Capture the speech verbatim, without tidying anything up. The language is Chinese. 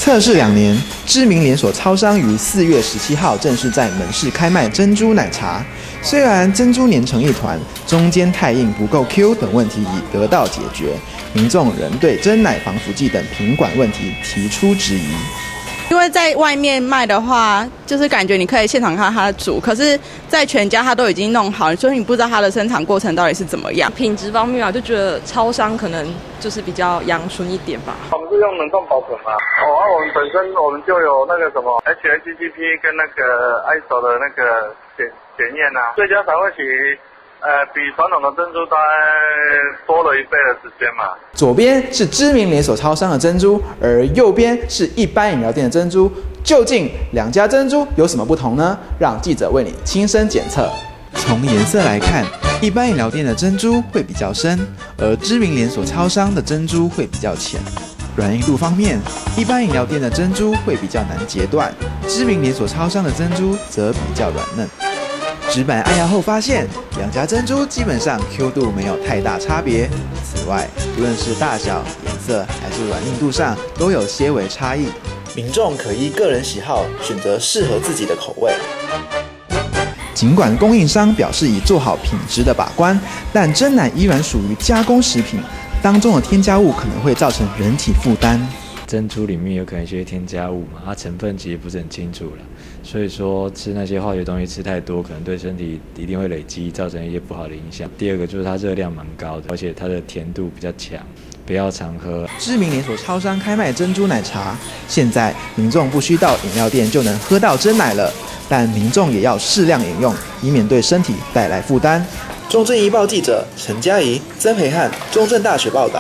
测试两年，知名连锁超商于四月十七号正式在门市开卖珍珠奶茶。虽然珍珠粘成一团，中间太硬不够 Q 等问题已得到解决，民众仍对珍奶防腐剂等品管问题提出质疑。 因为在外面卖的话，就是感觉你可以现场看它的煮，可是在全家它都已经弄好，所以你不知道它的生产过程到底是怎么样。 品质方面啊，就觉得超商可能就是比较阳春一点吧。 我们是用冷冻保存嘛，哦，啊，我们本身我们就有那个什么 H A C C P 跟那个 I S O 的那个检检验啊，最佳产会期。呃，比传统的珍珠大概多了一倍的时间嘛。 左边是知名连锁超商的珍珠，而右边是一般饮料店的珍珠。究竟两家珍珠有什么不同呢？让记者为你亲身检测。从颜色来看，一般饮料店的珍珠会比较深，而知名连锁超商的珍珠会比较浅。软硬度方面，一般饮料店的珍珠会比较难截断，知名连锁超商的珍珠则比较软嫩。纸板按压后发现，两家珍珠基本上 Q 度没有太大差别。此外，不论是大小、颜色还是软硬度上，都有些微差异。民众可依个人喜好选择适合自己的口味。尽管供应商表示已做好品质的把关，但珍奶依然属于加工食品，当中的添加物可能会造成人体负担。 珍珠里面有可能一些添加物嘛，它成分其实不是很清楚了，所以说吃那些化学东西吃太多，可能对身体一定会累积，造成一些不好的影响。第二个就是它热量蛮高的，而且它的甜度比较强，不要常喝。 知名连锁超商开卖珍珠奶茶，现在民众不需到饮料店就能喝到真奶了，但民众也要适量饮用，以免对身体带来负担。中正一报记者陈嘉怡、曾培汉，中正大学报道。